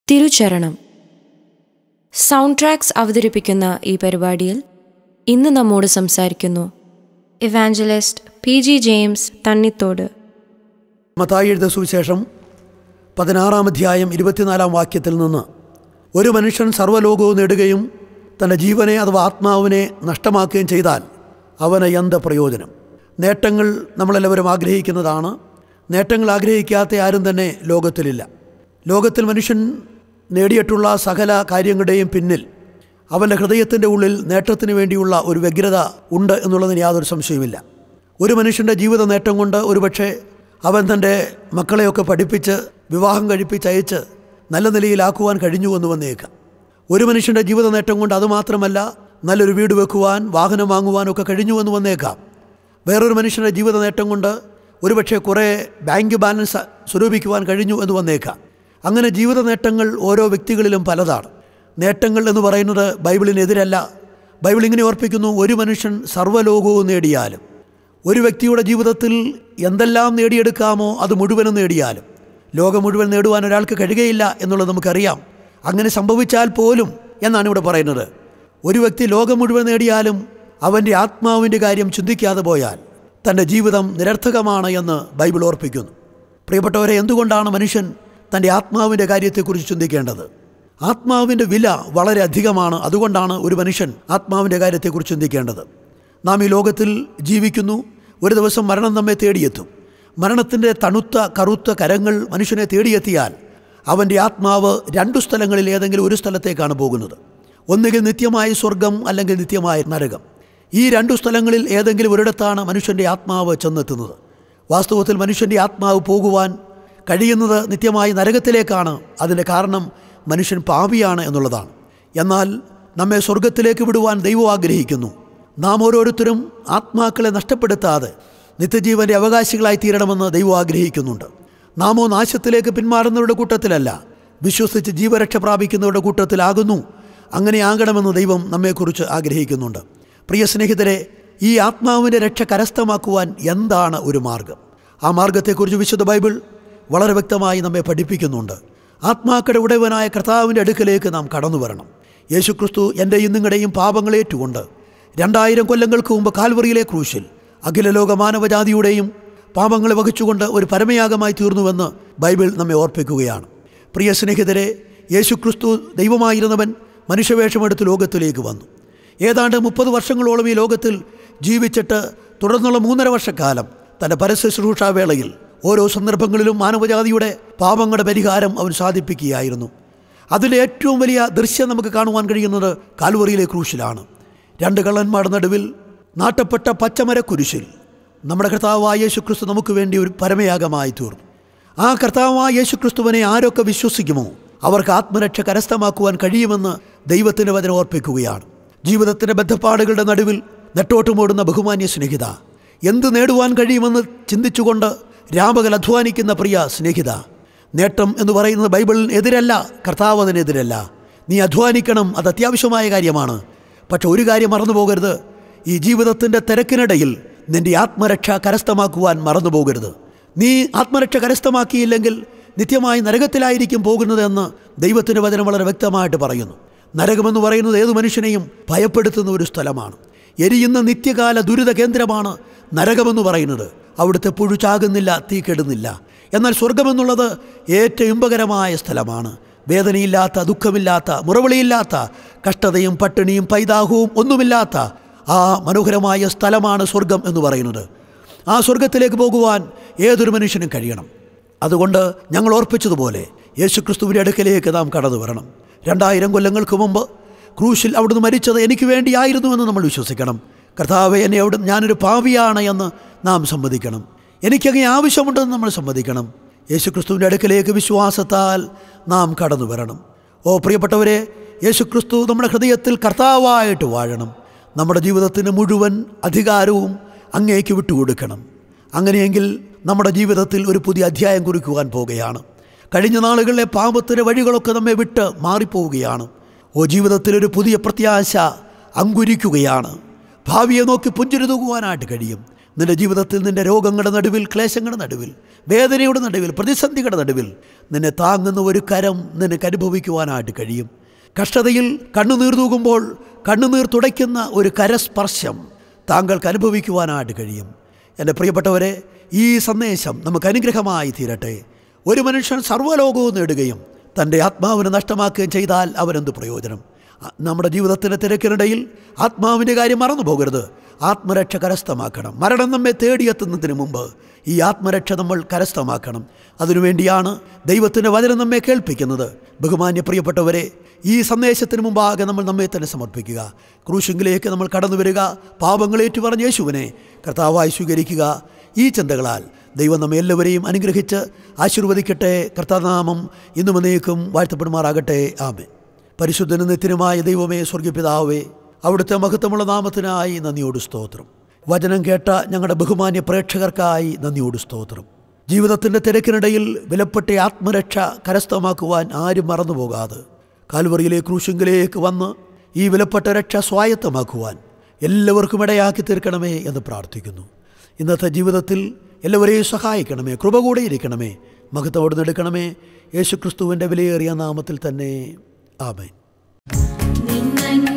തിരുചരണം. Sound tracks അവതരിപ്പിക്കുന്ന ഈ പരിപാടിയിൽ ഇന്ന് നമ്മോട് സംസാരിക്കുന്നു ഇവാഞ്ചലിസ്റ്റ് PG ജെയിംസ് തണ്ണിത്തോട്. മത്തായി എഴുതിയ സുവിശേഷം 16-ാം അധ്യായം 24-ാം വാക്യത്തിൽ നിന്ന്, ഒരു മനുഷ്യൻ സർവ്വലോകവും നേടുകയും തൻ്റെ ജീവനെ അഥവാ ആത്മാവിനെ നഷ്ടമാക്കുകയും ചെയ്താൽ അവന് എന്ത് പ്രയോജനം? നേട്ടങ്ങൾ നമ്മളെല്ലാവരും ആഗ്രഹിക്കുന്നതാണ്. നേട്ടങ്ങൾ ആഗ്രഹിക്കാത്ത ആരും തന്നെ ലോകത്തിലില്ല. ലോകത്തിൽ മനുഷ്യൻ നേടിയിട്ടുള്ള സകല കാര്യങ്ങളുടെയും പിന്നിൽ അവൻ്റെ ഹൃദയത്തിൻ്റെ ഉള്ളിൽ നേട്ടത്തിന് വേണ്ടിയുള്ള ഒരു വ്യഗ്രത ഉണ്ട് എന്നുള്ളതിന് യാതൊരു സംശയവുമില്ല. ഒരു മനുഷ്യൻ്റെ ജീവിത നേട്ടം കൊണ്ട് ഒരുപക്ഷെ അവൻ തൻ്റെ മക്കളെയൊക്കെ പഠിപ്പിച്ച് വിവാഹം കഴിപ്പിച്ചയച്ച് നല്ല നിലയിലാക്കുവാൻ കഴിഞ്ഞു എന്ന് വന്നേക്കാം. ഒരു മനുഷ്യൻ്റെ ജീവിത നേട്ടം കൊണ്ട് അതുമാത്രമല്ല, നല്ലൊരു വീട് വെക്കുവാൻ, വാഹനം വാങ്ങുവാനൊക്കെ കഴിഞ്ഞു എന്ന് വന്നേക്കാം. വേറൊരു മനുഷ്യൻ്റെ ജീവിത നേട്ടം കൊണ്ട് ഒരുപക്ഷെ കുറേ ബാങ്ക് ബാലൻസ് സ്വരൂപിക്കുവാൻ കഴിഞ്ഞു എന്ന് വന്നേക്കാം. അങ്ങനെ ജീവിത നേട്ടങ്ങൾ ഓരോ വ്യക്തികളിലും പലതാണ്. നേട്ടങ്ങൾ എന്ന് പറയുന്നത് ബൈബിളിനെതിരല്ല. ബൈബിൾ ഇങ്ങനെ ഓർപ്പിക്കുന്നു, ഒരു മനുഷ്യൻ സർവ്വലോകവും നേടിയാലും. ഒരു വ്യക്തിയുടെ ജീവിതത്തിൽ എന്തെല്ലാം നേടിയെടുക്കാമോ അത് മുഴുവനും നേടിയാലും ലോകം മുഴുവൻ നേടുവാൻ ഒരാൾക്ക് കഴിയുകയില്ല എന്നുള്ളത് നമുക്കറിയാം. അങ്ങനെ സംഭവിച്ചാൽ പോലും എന്നാണ് ഇവിടെ പറയുന്നത്. ഒരു വ്യക്തി ലോകം മുഴുവൻ നേടിയാലും അവൻ്റെ ആത്മാവിൻ്റെ കാര്യം ചിന്തിക്കാതെ പോയാൽ തൻ്റെ ജീവിതം നിരർത്ഥകമാണ് എന്ന് ബൈബിൾ ഓർപ്പിക്കുന്നു. പ്രിയപ്പെട്ടവരെ, എന്തുകൊണ്ടാണ് മനുഷ്യൻ തൻ്റെ ആത്മാവിൻ്റെ കാര്യത്തെക്കുറിച്ച് ചിന്തിക്കേണ്ടത്? ആത്മാവിൻ്റെ വില വളരെ അധികമാണ്. അതുകൊണ്ടാണ് ഒരു മനുഷ്യൻ ആത്മാവിൻ്റെ കാര്യത്തെക്കുറിച്ച് ചിന്തിക്കേണ്ടത്. നാം ഈ ലോകത്തിൽ ജീവിക്കുന്നു. ഒരു ദിവസം മരണം നമ്മെ തേടിയെത്തും. മരണത്തിൻ്റെ തണുത്ത കറുത്ത കരങ്ങൾ മനുഷ്യനെ തേടിയെത്തിയാൽ അവൻ്റെ ആത്മാവ് രണ്ടു സ്ഥലങ്ങളിൽ ഏതെങ്കിലും ഒരു സ്ഥലത്തേക്കാണ് പോകുന്നത്. ഒന്നുകിൽ നിത്യമായ സ്വർഗം, അല്ലെങ്കിൽ നിത്യമായ നരകം. ഈ രണ്ടു സ്ഥലങ്ങളിൽ ഏതെങ്കിലും ഒരിടത്താണ് മനുഷ്യൻ്റെ ആത്മാവ് ചെന്നെത്തുന്നത്. വാസ്തവത്തിൽ മനുഷ്യൻ്റെ ആത്മാവ് പോകുവാൻ കഴിയുന്നത് നിത്യമായ നരകത്തിലേക്കാണ്. അതിൻ്റെ കാരണം മനുഷ്യൻ പാപിയാണ് എന്നുള്ളതാണ്. എന്നാൽ നമ്മെ സ്വർഗത്തിലേക്ക് വിടുവാൻ ദൈവം ആഗ്രഹിക്കുന്നു. നാം ഓരോരുത്തരും ആത്മാക്കളെ നഷ്ടപ്പെടുത്താതെ നിത്യജീവൻ്റെ അവകാശികളായി തീരണമെന്ന് ദൈവം ആഗ്രഹിക്കുന്നുണ്ട്. നാമോ നാശത്തിലേക്ക് പിന്മാറുന്നവരുടെ കൂട്ടത്തിലല്ല, വിശ്വസിച്ച് ജീവരക്ഷ പ്രാപിക്കുന്നവരുടെ കൂട്ടത്തിലാകുന്നു. അങ്ങനെ ആകണമെന്ന് ദൈവം നമ്മെക്കുറിച്ച് ആഗ്രഹിക്കുന്നുണ്ട്. പ്രിയ സ്നേഹിതരെ, ഈ ആത്മാവിൻ്റെ രക്ഷ കരസ്ഥമാക്കുവാൻ എന്താണ് ഒരു മാർഗം? ആ മാർഗത്തെക്കുറിച്ച് വിശുദ്ധ ബൈബിൾ വളരെ വ്യക്തമായി നമ്മെ പഠിപ്പിക്കുന്നുണ്ട്. ആത്മാക്കളുടെ ഉടയവനായ കർത്താവിൻ്റെ അടുക്കലേക്ക് നാം കടന്നു വരണം. യേശുക്രിസ്തു എൻ്റെയും നിങ്ങളുടെയും പാപങ്ങളേറ്റുകൊണ്ട് 2000 കൊല്ലങ്ങൾക്ക് മുമ്പ് കാൽവറിയിലെ ക്രൂശിൽ അഖില ലോക മാനവജാതിയുടെയും പാപങ്ങളെ വഹിച്ചുകൊണ്ട് ഒരു പരമയാഗമായി തീർന്നുവെന്ന് ബൈബിൾ നമ്മെ ഓർപ്പിക്കുകയാണ്. പ്രിയ സ്നേഹിതരെ, യേശുക്രിസ്തു ദൈവമായിരുന്നവൻ മനുഷ്യവേഷമെടുത്ത് ലോകത്തിലേക്ക് വന്നു. ഏതാണ്ട് 30 വർഷങ്ങളോളം ഈ ലോകത്തിൽ ജീവിച്ചിട്ട് തുടർന്നുള്ള 3.5 വർഷക്കാലം തൻ്റെ പരശുശ്രൂഷാവേളയിൽ ഓരോ സന്ദർഭങ്ങളിലും മാനവജാതിയുടെ പാപങ്ങളുടെ പരിഹാരം അവൻ സാധിപ്പിക്കുകയായിരുന്നു. അതിലെ ഏറ്റവും വലിയ ദൃശ്യം നമുക്ക് കാണുവാൻ കഴിയുന്നത് കാൽവറിയിലെ ക്രൂശിലാണ്. 2 കള്ളന്മാരുടെ നടുവിൽ നാട്ടപ്പെട്ട പച്ചമരക്കുരിശിൽ നമ്മുടെ കർത്താവായ യേശുക്രിസ്തു നമുക്ക് വേണ്ടി ഒരു പരമയാഗമായി തീർന്നു. ആ കർത്താവായ യേശുക്രിസ്തുവിനെ ആരൊക്കെ വിശ്വസിക്കുമോ അവർക്ക് ആത്മരക്ഷ കരസ്ഥമാക്കുവാൻ കഴിയുമെന്ന് ദൈവത്തിൻ്റെ വചനം ഓർപ്പിക്കുകയാണ്. ജീവിതത്തിൻ്റെ ബദ്ധപ്പാടുകളുടെ നടുവിൽ നെട്ടോട്ടുമോടുന്ന ബഹുമാന്യ സ്നേഹിത, എന്ത് നേടുവാൻ കഴിയുമെന്ന് ചിന്തിച്ചുകൊണ്ട് രാപകൽ അധ്വാനിക്കുന്ന പ്രിയ സ്നേഹിത, നേട്ടം എന്ന് പറയുന്നത് ബൈബിളിന് എതിരല്ല, കർത്താവ് അതിനെതിരല്ല. നീ അധ്വാനിക്കണം, അത് അത്യാവശ്യമായ കാര്യമാണ്. പക്ഷെ ഒരു കാര്യം മറന്നു പോകരുത്, ഈ ജീവിതത്തിൻ്റെ തിരക്കിനിടയിൽ നിൻ്റെ ആത്മരക്ഷ കരസ്ഥമാക്കുവാൻ മറന്നു പോകരുത്. നീ ആത്മരക്ഷ കരസ്ഥമാക്കിയില്ലെങ്കിൽ നിത്യമായി നരകത്തിലായിരിക്കും പോകുന്നതെന്ന് ദൈവത്തിൻ്റെ വചനം വളരെ വ്യക്തമായിട്ട് പറയുന്നു. നരകമെന്ന് പറയുന്നത് ഏതു മനുഷ്യനെയും ഭയപ്പെടുത്തുന്ന ഒരു സ്ഥലമാണ്. എരിയുന്ന നിത്യകാല ദുരിത കേന്ദ്രമാണ് നരകമെന്ന് പറയുന്നത്. അവിടുത്തെ പുഴു ചാകുന്നില്ല, തീ കെടുന്നില്ല. എന്നാൽ സ്വർഗമെന്നുള്ളത് ഏറ്റവും ഇമ്പകരമായ സ്ഥലമാണ്. വേദനയില്ലാത്ത, ദുഃഖമില്ലാത്ത, മുറവിളിയില്ലാത്ത, കഷ്ടതയും പട്ടിണിയും പൈതാഹവും ഒന്നുമില്ലാത്ത ആ മനോഹരമായ സ്ഥലമാണ് സ്വർഗം എന്ന് പറയുന്നത്. ആ സ്വർഗത്തിലേക്ക് പോകുവാൻ ഏതൊരു മനുഷ്യനും കഴിയണം. അതുകൊണ്ട് ഞങ്ങൾ ഓർപ്പിച്ചതുപോലെ യേശുക്രിസ്തുവിൻ്റെ അടുക്കലേക്ക് നാം കടന്നു വരണം. 2000 കൊല്ലങ്ങൾക്ക് മുമ്പ് ക്രൂശിൽ അവിടുന്ന് മരിച്ചത് എനിക്ക് വേണ്ടിയായിരുന്നുവെന്ന് നമ്മൾ വിശ്വസിക്കണം. കർത്താവേ, ഞാനൊരു പാപിയാണ് എന്ന് നാം സമ്മതിക്കണം. എനിക്കങ്ങനെ ആവശ്യമുണ്ടെന്ന് നമ്മൾ സമ്മതിക്കണം. യേശുക്രിസ്തുവിൻ്റെ അടുക്കലേക്ക് വിശ്വാസത്താൽ നാം കടന്നു വരണം. ഓ പ്രിയപ്പെട്ടവരെ, യേശുക്രിസ്തു നമ്മുടെ ഹൃദയത്തിൽ കർത്താവായിട്ട് വാഴണം. നമ്മുടെ ജീവിതത്തിന് മുഴുവൻ അധികാരവും അങ്ങേക്ക് വിട്ടുകൊടുക്കണം. അങ്ങനെയെങ്കിൽ നമ്മുടെ ജീവിതത്തിൽ ഒരു പുതിയ അധ്യായം കുറിക്കുവാൻ പോകുകയാണ്. കഴിഞ്ഞ നാളുകളിലെ പാപത്തിൻ്റെ വഴികളൊക്കെ നമ്മെ വിട്ട് മാറിപ്പോവുകയാണ്. ഓ, ജീവിതത്തിലൊരു പുതിയ പ്രത്യാശ അങ്കുരിക്കുകയാണ്. ഭാവിയെ നോക്കി പുഞ്ചിരി തൂകുവാനായിട്ട് കഴിയും. നിൻ്റെ ജീവിതത്തിൽ നിൻ്റെ രോഗങ്ങളുടെ നടുവിൽ, ക്ലേശങ്ങളുടെ നടുവിൽ, വേദനയുടെ നടുവിൽ, പ്രതിസന്ധികളുടെ നടുവിൽ നിന്നെ താങ്ങുന്ന ഒരു കരം നിനക്ക് അനുഭവിക്കുവാനായിട്ട് കഴിയും. കഷ്ടതയിൽ കണ്ണുനീർ തൂകുമ്പോൾ കണ്ണുനീർ തുടയ്ക്കുന്ന ഒരു കരസ്പർശം താങ്കൾക്ക് അനുഭവിക്കുവാനായിട്ട് കഴിയും. എൻ്റെ പ്രിയപ്പെട്ടവരെ, ഈ സന്ദേശം നമുക്ക് അനുഗ്രഹമായി തീരട്ടെ. ഒരു മനുഷ്യൻ സർവ്വലോകവും നേടുകയും തൻ്റെ ആത്മാവിനെ നഷ്ടമാക്കുകയും ചെയ്താൽ അവനെന്ത് പ്രയോജനം? നമ്മുടെ ജീവിതത്തിൻ്റെ തിരക്കിനിടയിൽ ആത്മാവിൻ്റെ കാര്യം മറന്നു പോകരുത്. ആത്മരക്ഷ കരസ്ഥമാക്കണം. മരണം നമ്മെ തേടിയെത്തുന്നതിന് മുമ്പ് ഈ ആത്മരക്ഷ നമ്മൾ കരസ്ഥമാക്കണം. അതിനുവേണ്ടിയാണ് ദൈവത്തിൻ്റെ വചനം നമ്മെ കേൾപ്പിക്കുന്നത്. ബഹുമാന്യ പ്രിയപ്പെട്ടവരെ, ഈ സന്ദേശത്തിന് മുമ്പാകെ നമ്മൾ നമ്മെ തന്നെ സമർപ്പിക്കുക. ക്രൂശിങ്കിലേക്ക് നമ്മൾ കടന്നു വരിക. പാപങ്ങളേറ്റു പറഞ്ഞ യേശുവിനെ കർത്താവായി സ്വീകരിക്കുക. ഈ ചിന്തകളാൽ ദൈവം നമ്മെ എല്ലാവരെയും അനുഗ്രഹിച്ച് ആശീർവദിക്കട്ടെ. കർത്താനാമം ഇന്നും എന്നേക്കും വാഴ്ത്തപ്പെടുമാറാകട്ടെ. ആമേൻ. പരിശുദ്ധനും നിത്യനുമായ ദൈവമേ, സ്വർഗ്ഗപിതാവേ, അവിടുത്തെ മഹത്വമുള്ള നാമത്തിനായി നന്ദിയോട് സ്തോത്രം. വചനം കേട്ട ഞങ്ങളുടെ ബഹുമാന്യ പ്രേക്ഷകർക്കായി നന്ദിയോട് സ്തോത്രം. ജീവിതത്തിൻ്റെ തിരക്കിനിടയിൽ വിലപ്പെട്ട ആത്മരക്ഷ കരസ്ഥമാക്കുവാൻ ആരും മറന്നു പോകാതെ കാൽവറിയിലെ ക്രൂശിങ്കിലേക്ക് വന്ന് ഈ വിലപ്പെട്ട രക്ഷ സ്വായത്തമാക്കുവാൻ എല്ലാവർക്കും ഇടയാക്കി തീർക്കണമേ എന്ന് പ്രാർത്ഥിക്കുന്നു. ഇന്നത്തെ ജീവിതത്തിൽ എല്ലാവരെയും സഹായിക്കണമേ, കൃപ കൂടെ ഇരിക്കണമേ, മഹത്വത്തോടെ എടുക്കണമേ. യേശുക്രിസ്തുവിൻ്റെ വിലയേറിയ നാമത്തിൽ തന്നെ. ആമേൻ.